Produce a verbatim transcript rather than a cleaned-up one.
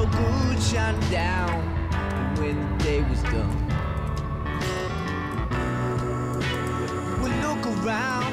no good shining down. And when the day was done, we look around.